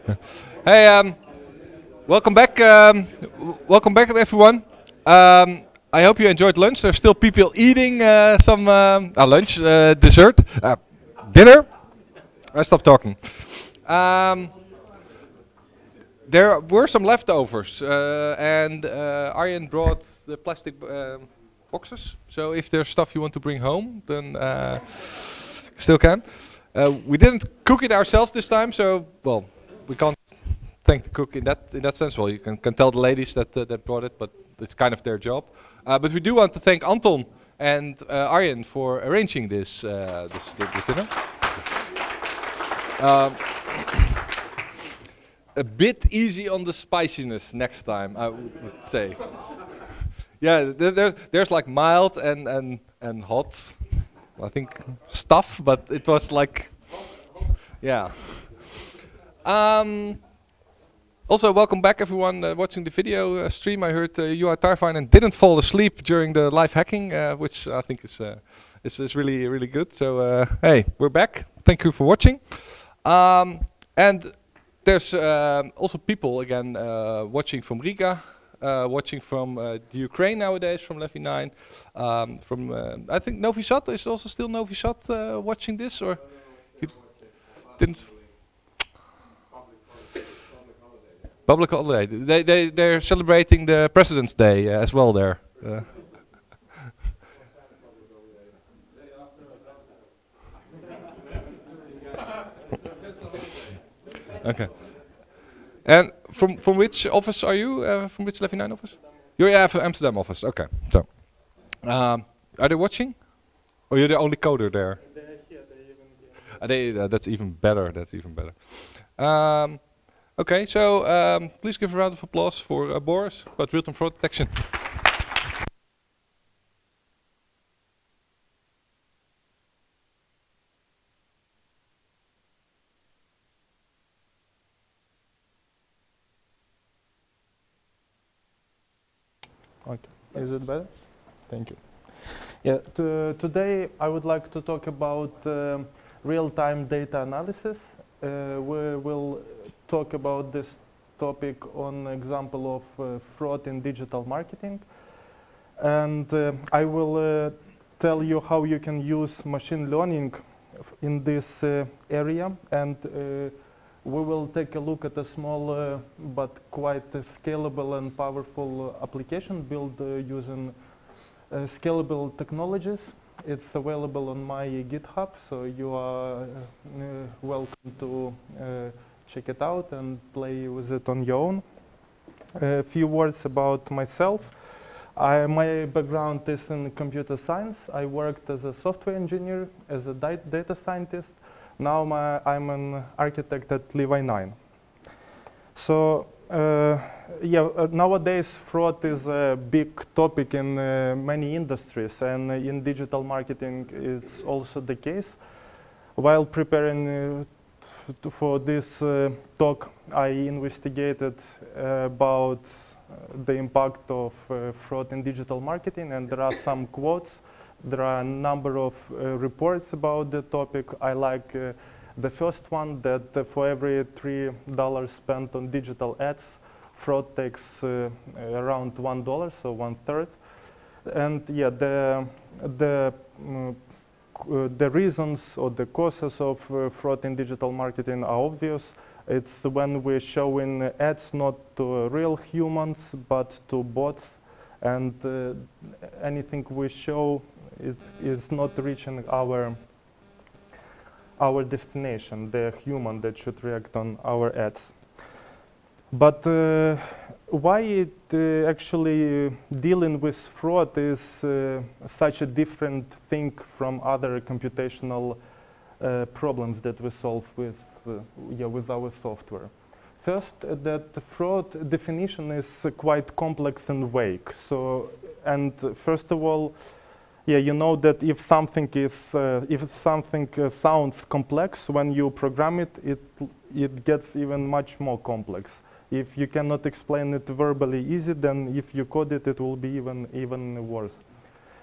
Hey, welcome back. Welcome back, everyone. I hope you enjoyed lunch. There's still people eating some lunch, dessert, dinner. I stopped talking. Um, there were some leftovers, and Arjen brought the plastic boxes. So if there's stuff you want to bring home, then still can. We didn't cook it ourselves this time, so well, we can't thank the cook in that sense. Well, you can tell the ladies that brought it, but it's kind of their job. But we do want to thank Anton and Arjen for arranging this dinner. Um, a bit easy on the spiciness next time, I would say. Yeah, there's like mild and hot. I think stuff, but it was like, yeah. Also, welcome back everyone watching the video stream. I heard Juha Tarvainen didn't fall asleep during the live hacking, which I think is really good. So hey, we're back. Thank you for watching. And there's also people again watching from Riga, watching from the Ukraine nowadays, from Levy 9, from I think Novi Sad is also still Novi Sad watching this, or you didn't. Public holiday. They're celebrating the President's Day as well there. Okay. And from which office are you? From which Levy 9 office? You're from Amsterdam office. Okay. So, are they watching? Or you're the only coder there? They're here. That's even better. That's even better. Okay, so please give a round of applause for Boris about real-time fraud detection. Okay, is it better? Thank you. Yeah, today I would like to talk about real-time data analysis. We will talk about this topic on example of fraud in digital marketing, and I will tell you how you can use machine learning in this area, and we will take a look at a small but quite scalable and powerful application built using scalable technologies. It's available on my GitHub, so you are welcome to check it out and play with it on your own. A few words about myself. My background is in computer science. I worked as a software engineer, as a data scientist. Now I'm an architect at Levy 9. So nowadays fraud is a big topic in many industries, and in digital marketing it's also the case. While preparing for this talk, I investigated about the impact of fraud in digital marketing, and there are some quotes. There are a number of reports about the topic. I like the first one, that for every $3 spent on digital ads, fraud takes around $1, so 1/3. And yeah, the reasons or the causes of fraud in digital marketing are obvious. It's when we're showing ads not to real humans, but to bots, and anything we show is not reaching our destination, the human that should react on our ads. But why actually dealing with fraud is such a different thing from other computational problems that we solve with our software? First, that the fraud definition is quite complex and vague. So, and first of all, yeah, you know that if something sounds complex, when you program it, it gets even much more complex. If you cannot explain it verbally easy, then if you code it, it will be even worse.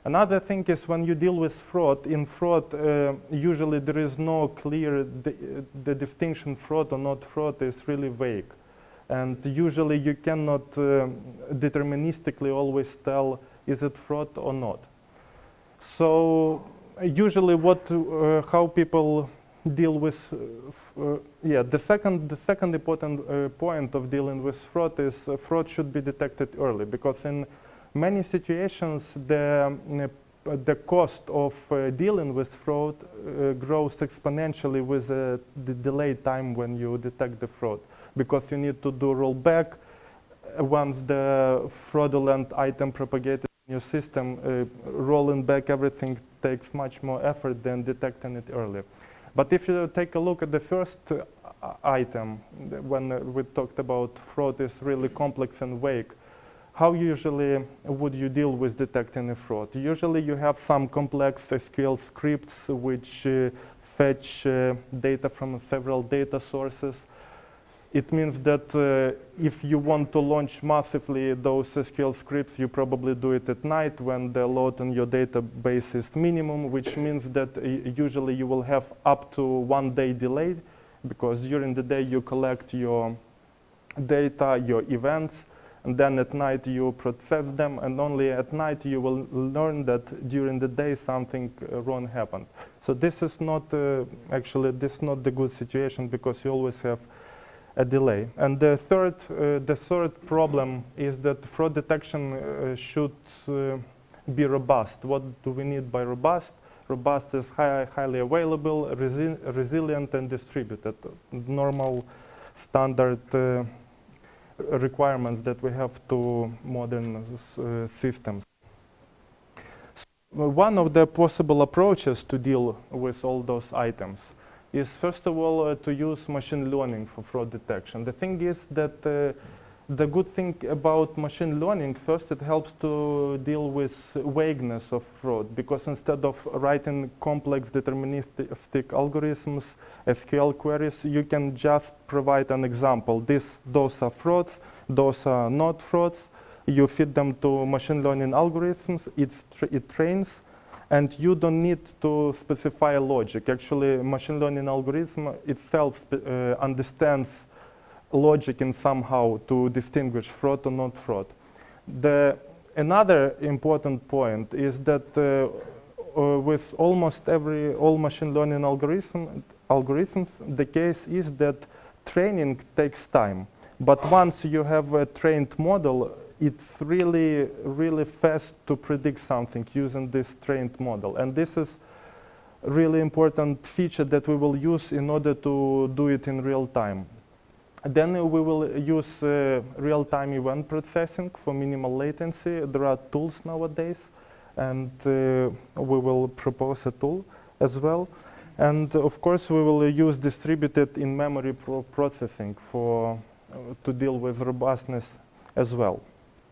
Another thing is when you deal with fraud, in fraud, usually there is no clear, the distinction fraud or not fraud is really vague. And usually you cannot deterministically always tell, is it fraud or not? So usually how people deal with, the second important point of dealing with fraud is fraud should be detected early, because in many situations the cost of dealing with fraud grows exponentially with the delay time when you detect the fraud, because you need to do rollback once the fraudulent item propagated in your system. Rolling back everything takes much more effort than detecting it early. But if you take a look at the first item, when we talked about fraud is really complex and vague, how usually would you deal with detecting a fraud? Usually you have some complex SQL scripts which fetch data from several data sources. It means that if you want to launch massively those SQL scripts, you probably do it at night when the load on your database is minimum, which means that usually you will have up to 1 day delay, because during the day you collect your data, your events, and then at night you process them, and only at night you will learn that during the day something wrong happened. So this is not actually not the good situation, because you always have a delay. And the third problem is that fraud detection should be robust. What do we need by robust? Robust is highly available, resilient, and distributed. Normal standard requirements that we have to modern systems. One of the possible approaches to deal with all those items is, first of all, to use machine learning for fraud detection. The thing is that the good thing about machine learning, first, it helps to deal with vagueness of fraud, because instead of writing complex deterministic algorithms, SQL queries, you can just provide an example. Those are frauds, those are not frauds. You feed them to machine learning algorithms, it trains, and you don't need to specify logic. Actually, machine learning algorithm itself understands logic in somehow to distinguish fraud or not fraud. Another important point is that with almost all machine learning algorithms, the case is that training takes time. But once you have a trained model, it's really, really fast to predict something using this trained model. And this is a really important feature that we will use in order to do it in real time. Then we will use real-time event processing for minimal latency. There are tools nowadays, and we will propose a tool as well. And of course, we will use distributed in-memory processing to deal with robustness as well.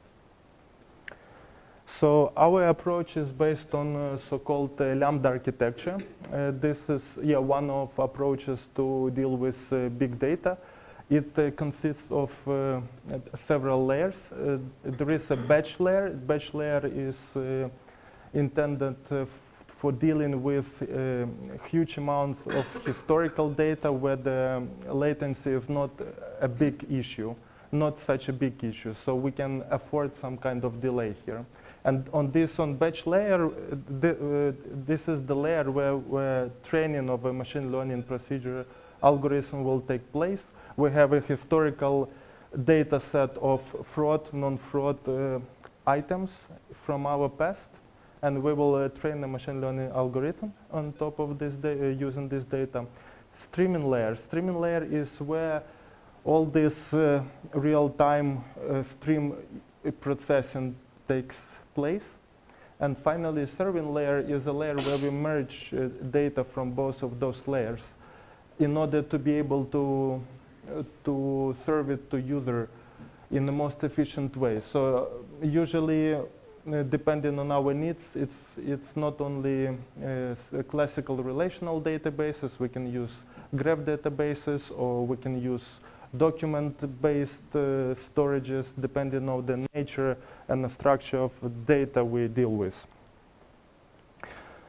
So our approach is based on so-called Lambda architecture. This is one of approaches to deal with big data. It consists of several layers. There is a batch layer. Batch layer is intended for dealing with huge amounts of historical data where the latency is not a big issue, not such a big issue. So we can afford some kind of delay here. And on batch layer, this is the layer where training of a machine learning procedure algorithm will take place. We have a historical data set of fraud, non-fraud items from our past, and we will train a machine learning algorithm on top of this using this data. Streaming layer. Streaming layer is where all this real-time stream processing takes place. And finally, serving layer is a layer where we merge data from both of those layers in order to be able to serve it to user in the most efficient way. So usually, depending on our needs, it's not only classical relational databases. We can use graph databases, or we can use document-based storages, depending on the nature and the structure of data we deal with.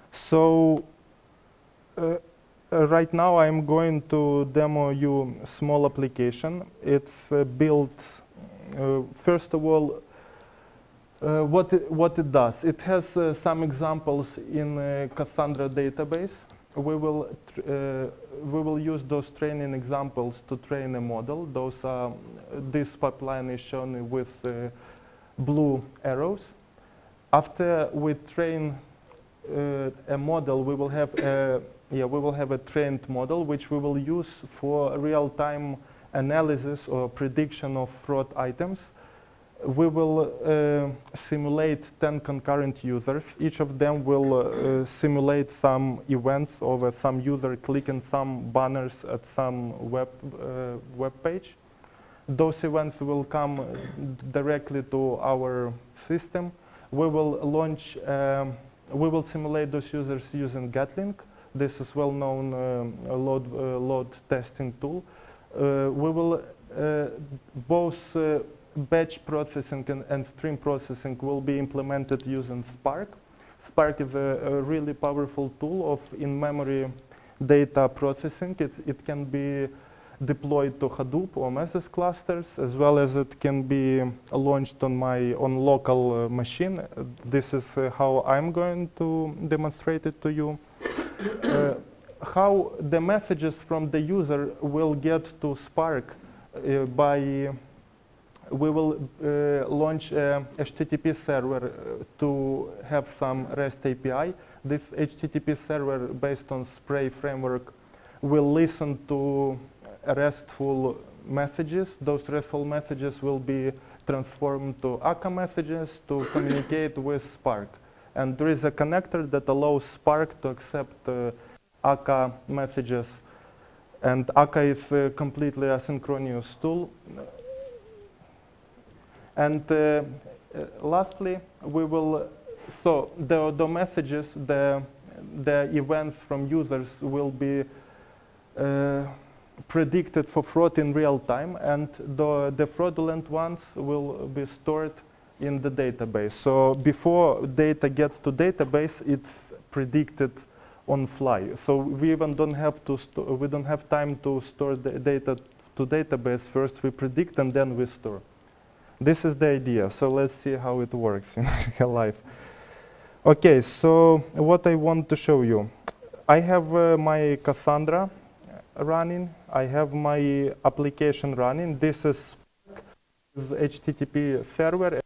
So right now I'm going to demo you a small application. It's built, first of all, what it does. It has some examples in Cassandra database. We will use those training examples to train a model. This pipeline is shown with blue arrows. After we train a model, we will have a trained model which we will use for real-time analysis or prediction of fraud items. We will simulate 10 concurrent users. Each of them will simulate some events over some user clicking some banners at some web page. Those events will come directly to our system. We will launch, we will simulate those users using Gatling. This is well-known load testing tool. We will both batch processing and stream processing will be implemented using Spark. Spark is a really powerful tool of in-memory data processing. It can be deployed to Hadoop or Mesos clusters, as well as it can be launched on my local machine. This is how I'm going to demonstrate it to you. How the messages from the user will get to Spark we will launch a HTTP server to have some REST API. This HTTP server, based on Spray framework, will listen to RESTful messages. Those RESTful messages will be transformed to Akka messages to communicate with Spark. And there is a connector that allows Spark to accept Akka messages. And Akka is a completely asynchronous tool. And lastly, we will, so the messages, the events from users will be predicted for fraud in real time, and the fraudulent ones will be stored in the database. So before data gets to database, it's predicted on fly. So we even don't have to we don't have time to store the data to database. First we predict and then we store. This is the idea. So let's see how it works in real life. Okay, so what I want to show you. I have my Cassandra running. I have my application running. This is HTTP server.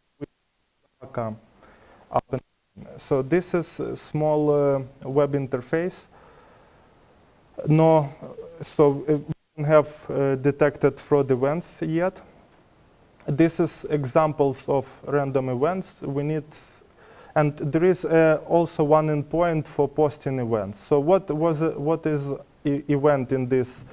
So this is a small web interface. No, so we don't have detected fraud events yet. This is examples of random events. We need, and there is also one endpoint for posting events. So what is event in this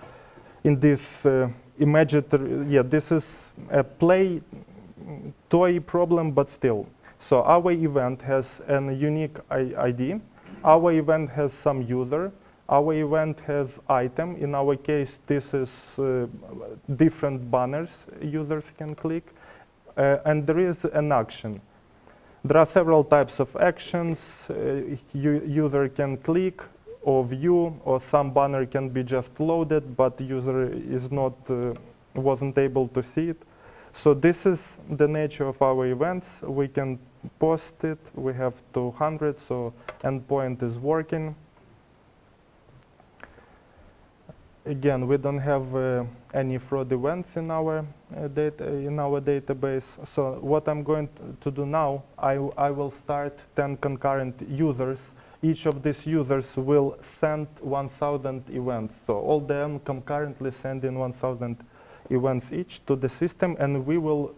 imaginary? Yeah, this is a toy problem, but still. So our event has a unique ID. Our event has some user. Our event has item. In our case, this is different banners users can click. And there is an action. There are several types of actions. User can click or view, or some banner can be just loaded, but the user is not, wasn't able to see it. So this is the nature of our events. We can post it. We have 200, so endpoint is working. Again, we don't have any fraud events in our database. So what I'm going to do now, I will start 10 concurrent users. Each of these users will send 1,000 events. So all them concurrently send in 1,000 events each to the system, and we will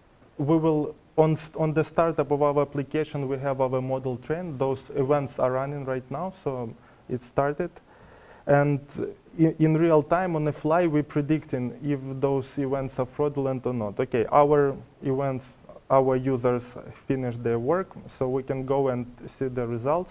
on the startup of our application, we have our model trained. Those events are running right now, so it started. And in real time, on the fly, we're predicting if those events are fraudulent or not. Okay, our events, our users finished their work, so we can go and see the results.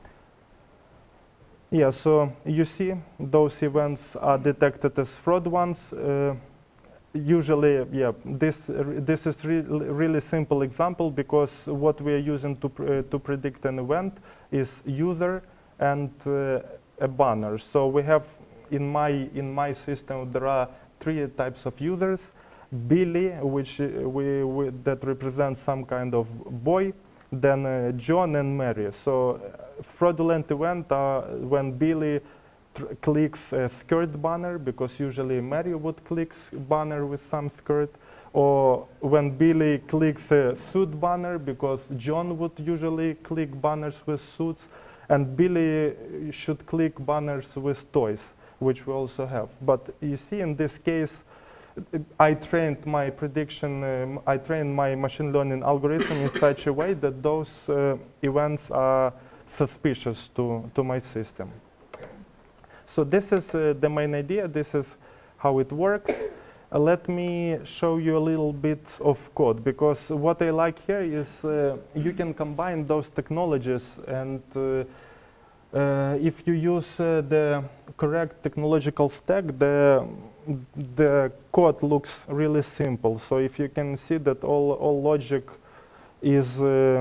Yeah, so you see those events are detected as fraud ones. Usually, yeah, this is really simple example, because what we are using to predict an event is user and a banner. So we have in my system there are 3 types of users. Billy, which that represents some kind of boy, then John and Mary. So fraudulent event are when Billy clicks a skirt banner, because usually Mary would click banner with some skirt, or when Billy clicks a suit banner, because John would usually click banners with suits, and Billy should click banners with toys, which we also have. But you see, in this case, I trained my prediction, I trained my machine learning algorithm in such a way that those events are suspicious to my system. So this is the main idea. This is how it works. Let me show you a little bit of code, because what I like here is you can combine those technologies, and if you use the correct technological stack, the code looks really simple. So if you can see that all logic is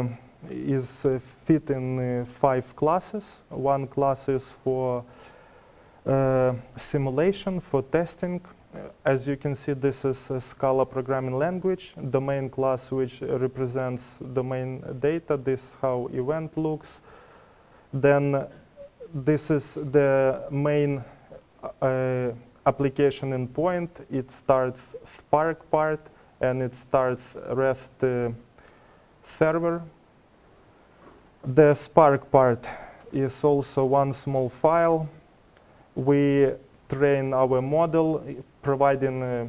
fit in 5 classes. One class is for simulation, for testing. As you can see, this is a Scala programming language. The main class, which represents domain data. This is how event looks. Then this is the main application endpoint. It starts Spark part, and it starts REST server. The Spark part is also one small file. We train our model, providing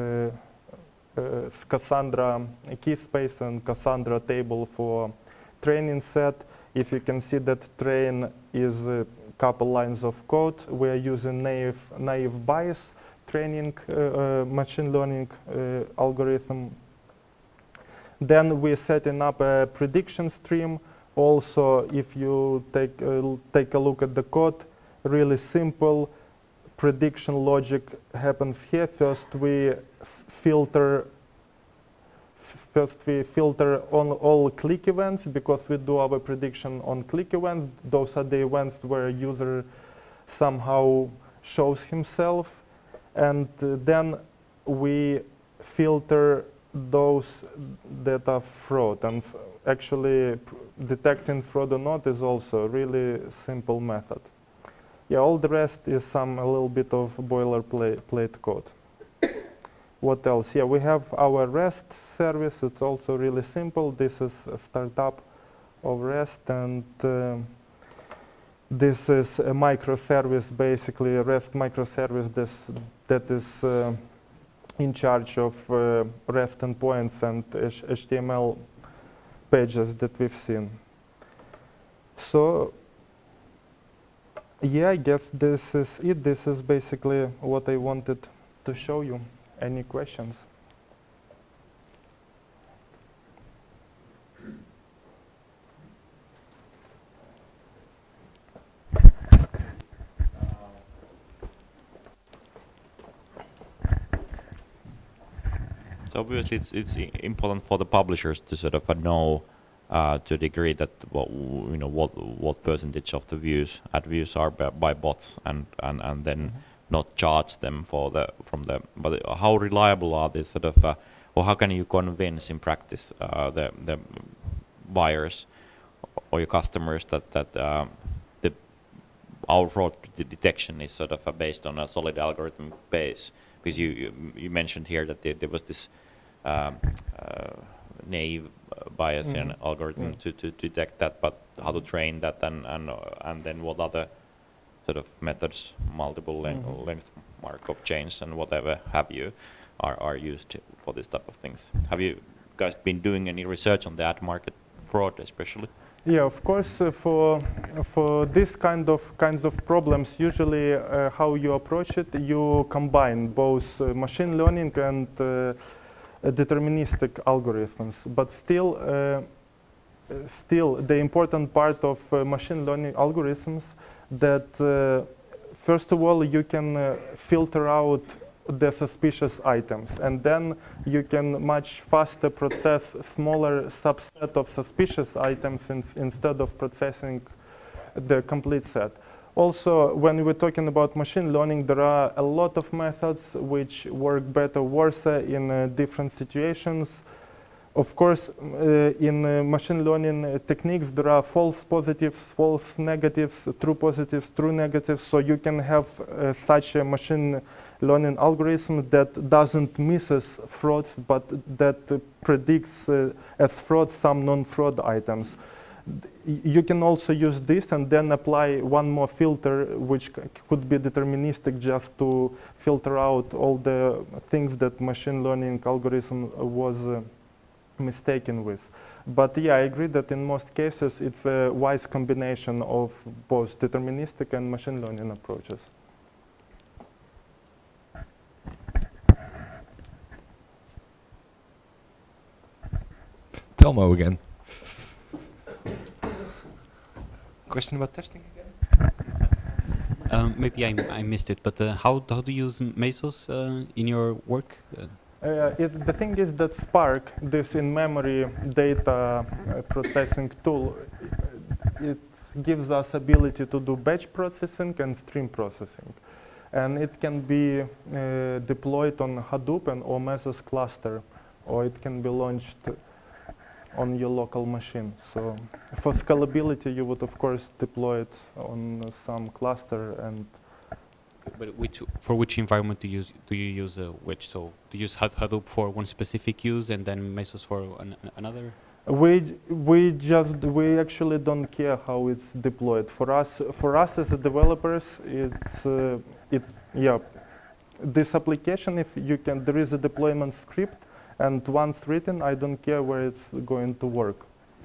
Cassandra key space and Cassandra table for training set. If you can see that train is a couple lines of code, we are using naive Bayes training machine learning algorithm. Then we're setting up a prediction stream. Also, if you take a look at the code, really simple prediction logic happens here. First we filter on all click events, because we do our prediction on click events. Those are the events where a user somehow shows himself. And then we filter those that are fraud. And actually detecting fraud or not is also a really simple method. Yeah, all the rest is a little bit of boilerplate code. What else? Yeah, we have our REST service. It's also really simple. This is a startup of REST, and this is a microservice, basically a REST microservice that is in charge of REST endpoints and HTML pages that we've seen. So yeah, I guess this is it. This is basically what I wanted to show you. Any questions? So obviously it's important for the publishers to sort of know to a degree that what percentage of the ad views are by bots, and then not charge them but how reliable are these sort of or how can you convince in practice the buyers or your customers that our fraud detection is sort of based on a solid algorithm base? Because you mentioned here that there was this naive Bayesian algorithm to detect that, but how to train that, and then what other sort of methods, multiple length Markov chains and whatever have you, are used for this type of things. Have you guys been doing any research on the ad market fraud especially? Yeah, of course. For this kinds of problems, usually how you approach it, you combine both machine learning and deterministic algorithms. But still the important part of machine learning algorithms that first of all you can filter out the suspicious items, and then you can much faster process smaller subset of suspicious items instead of processing the complete set. Also, when we're talking about machine learning, there are a lot of methods which work better, worse in different situations. Of course, in machine learning techniques, there are false positives, false negatives, true positives, true negatives. So you can have such a machine learning algorithm that doesn't misses frauds, but that predicts as fraud some non-fraud items. You can also use this and then apply one more filter, which could be deterministic, just to filter out all the things that machine learning algorithm was mistaken with. But yeah, I agree that in most cases it's a wise combination of both deterministic and machine learning approaches. Telmo again. Question about testing again? Maybe I missed it, but how do you use Mesos in your work? The thing is that Spark, this in-memory data processing tool, it gives us ability to do batch processing and stream processing. And it can be deployed on Hadoop or Mesos cluster, or it can be launched on your local machine. So for scalability, you would of course deploy it on some cluster. And but for which environment do you use which? So do you use Hadoop for one specific use and then Mesos for another? We actually don't care how it's deployed. For us as developers, this application, if you can, there is a deployment script. And once written, I don't care where it's going to work.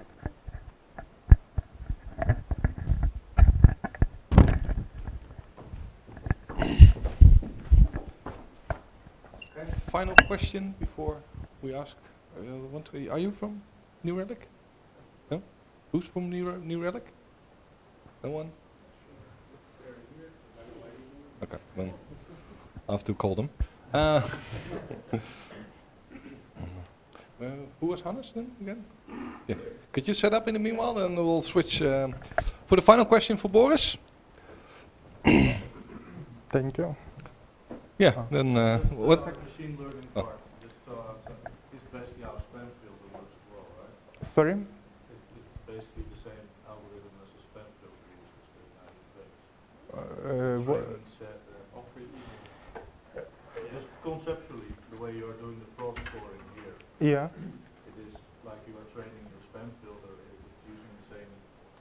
Okay. Final question before we ask. Are you from New Relic? No? Who's from New Relic? No one? Okay, well, I have to call them. Who was Hannes then again? Yeah. Could you set up in the meanwhile, and we'll switch for the final question for Boris. Thank you. Yeah. Then what? Machine learning part. Just it's basically how spam filter works as well, right? Sorry? It's basically the same algorithm as a spam filter uses. Just conceptually, the way you are doing the fraud scoring here. Yeah. It is like you are training your spam filter. It's using the same.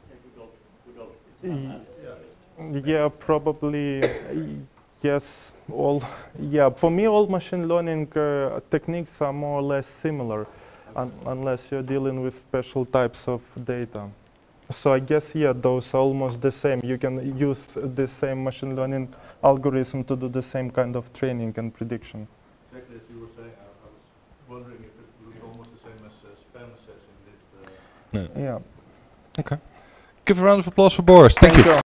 Yeah, probably. Yes. For me, all machine learning techniques are more or less similar, unless you're dealing with special types of data. So I guess, yeah, those are almost the same. You can use the same machine learning algorithm to do the same kind of training and prediction. Exactly as you were saying, I was wondering if it was almost the same as spam assessing. Yeah. Okay. Give a round of applause for Boris. Thank you.